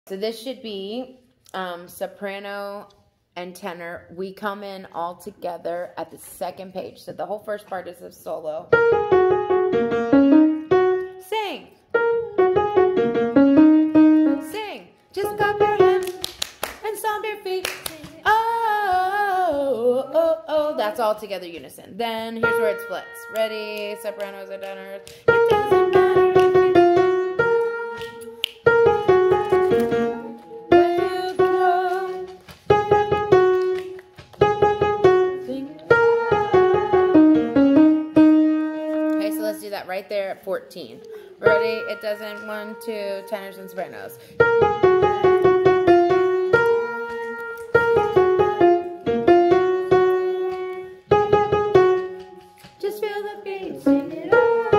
So this should be soprano and tenor. We come in all together at the second page. So the whole first part is a solo. Sing. Sing. Just clap your hands and stomp your feet. Oh, oh, oh. That's all together unison. Then here's where it splits. Ready? Sopranos and tenors. It doesn't matter. That right there at 14. Ready? It doesn't. 1, 2, tenors and sopranos. Just feel the beat, sing it out.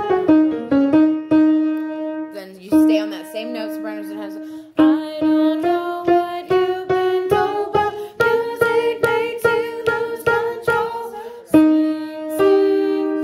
Then you stay on that same note, sopranos and tenors. I don't know what you've been told, but music makes you lose control. Sing, sing.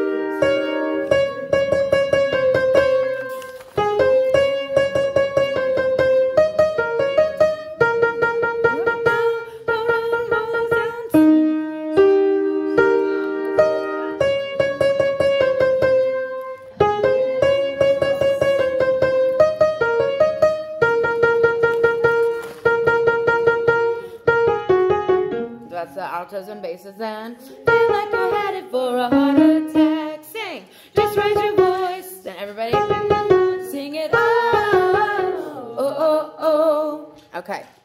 That's the altos and basses then. Feel like you're headed for a heart attack. Sing, just raise your voice. Then everybody sing it. Oh, oh, oh, oh. Okay.